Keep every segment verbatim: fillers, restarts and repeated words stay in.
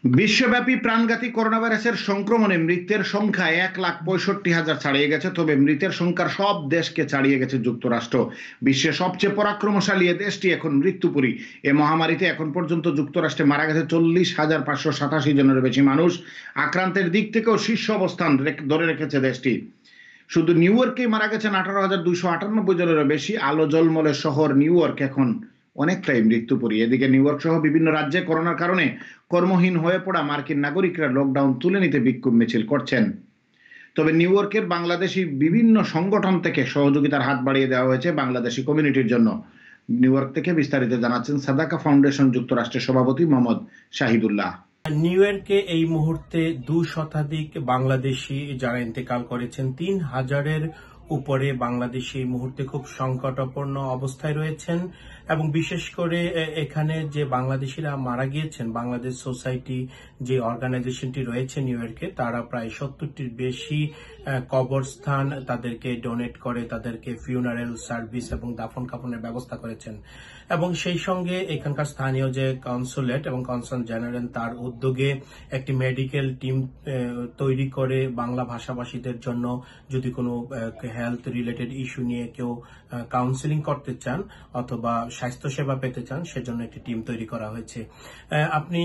বিশ্বব্যাপী প্রাণঘাতী করোনা ভাইরাসের সংক্রমণে মৃতের সংখ্যা এক লাখ পঁয়ষট্টি হাজার ছাড়িয়ে গেছে। তবে মৃতের সংখ্যার সব দেশকে ছাড়িয়ে গেছে যুক্তরাষ্ট্র। বিশ্বের সবচেয়ে পরাক্রমশালী এ দেশটি এখন মৃত্যুপুরী। এ মহামারীতে এখন পর্যন্ত যুক্তরাষ্ট্রে মারা গেছে চল্লিশ হাজার পাঁচশো সাতাশি জনের বেশি মানুষ। আক্রান্তের দিক থেকেও শীর্ষ অবস্থান ধরে রেখেছে দেশটি। শুধু নিউ ইয়র্কেই মারা গেছেন আঠারো হাজার দুইশো আটানব্বই জনেরও বেশি। আলো জলমলে শহর নিউ ইয়র্ক এখন অনেকটাই মৃত্যুপুরী। এদিকে নিউ ইয়র্ক সহ বিভিন্ন রাজ্যে করোনার কারণে কর্মহীন হয়ে পড়া মার্কিন নাগরিকরা লকডাউন তুলে নিতে বিক্ষোভ মিছিল করছেন। তবে নিউ ইয়র্কের বাংলাদেশি বিভিন্ন সংগঠন থেকে সহযোগিতার হাত বাড়িয়ে দেওয়া হয়েছে বাংলাদেশি কমিউনিটির জন্য। নিউ ইয়র্ক থেকে বিস্তারিত জানাচ্ছেন সাদাকা ফাউন্ডেশন যুক্তরাষ্ট্রের সভাপতি মোহাম্মদ শাহিদুল্লাহ। নিউ ইয়র্কে এই মুহূর্তে দু শতাধিক বাংলাদেশি যারা ইন্তেকাল করেছেন, তিন হাজারের উপরে বাংলাদেশি এই মুহূর্তে খুব সংকটাপন্ন অবস্থায় রয়েছেন। এবং বিশেষ করে এখানে যে বাংলাদেশিরা মারা গিয়েছেন, বাংলাদেশ সোসাইটি যে অর্গানাইজেশনটি রয়েছে নিউ ইয়র্কে, তারা প্রায় সত্তরটির বেশি কবরস্থান তাদেরকে ডোনেট করে, তাদেরকে ফিউনারেল সার্ভিস এবং দাফন কাফনের ব্যবস্থা করেছেন। এবং সেই সঙ্গে এখানকার স্থানীয় যে কনসুলেট এবং কনসার্ন জেনারেল, তার উদ্যোগে একটি মেডিকেল টিম তৈরি করে বাংলা ভাষাভাষীদের জন্য যদি কোনো হেলথ রিলেটেড ইস্যু নিয়ে কেউ কাউন্সিলিং করতে চান অথবা স্বাস্থ্যসেবা পেতে চান, সেজন্য একটি টিম তৈরি করা হয়েছে। আপনি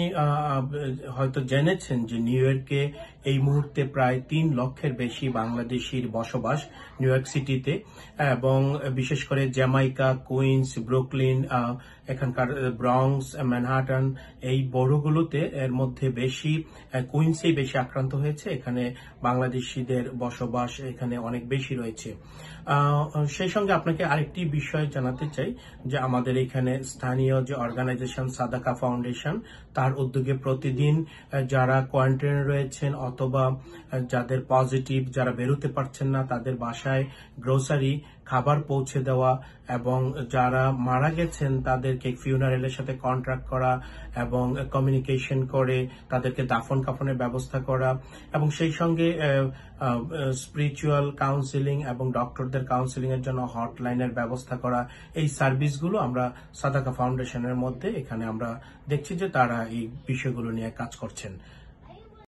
হয়তো জেনেছেন যে নিউ ইয়র্কে এই মুহূর্তে প্রায় তিন লক্ষের বেশি বাংলাদেশির বসবাস নিউ ইয়র্ক সিটিতে, এবং বিশেষ করে জ্যামাইকা, কুইন্স, ব্রুকলিন, এখানকার ব্রঙ্কস, ম্যানহাটন, এই বড়গুলোতে এর মধ্যে বেশি কুইন্সেই বেশি আক্রান্ত হয়েছে। এখানে বাংলাদেশিদের বসবাস এখানে অনেক বেশি রয়েছে। সেই সঙ্গে আপনাকে আরেকটি বিষয় জানাতে চাই যে আমাদের এখানে স্থানীয় যে অর্গানাইজেশন সাদাকা ফাউন্ডেশন, তার উদ্যোগে প্রতিদিন যারা কোয়ারেন্টাইনে রয়েছেন অথবা যাদের পজিটিভ, যারা বেরোতে পারছেন না, তাদের বাসায় গ্রোসারি খাবার পৌঁছে দেওয়া, এবং যারা মারা গেছেন তাদেরকে ফিউনারেলের সাথে কন্ট্রাক্ট করা এবং কমিউনিকেশন করে তাদেরকে দাফন কাফনের ব্যবস্থা করা, এবং সেই সঙ্গে স্পিরিচুয়াল কাউন্সিলিং এবং ডক্টরদের কাউন্সিলিং এর জন্য হটলাইনের ব্যবস্থা করা। এই সার্ভিসগুলো আমরা সাদাকা ফাউন্ডেশনের মধ্যে এখানে আমরা দেখছি যে তারা এই বিষয়গুলো নিয়ে কাজ করছেন।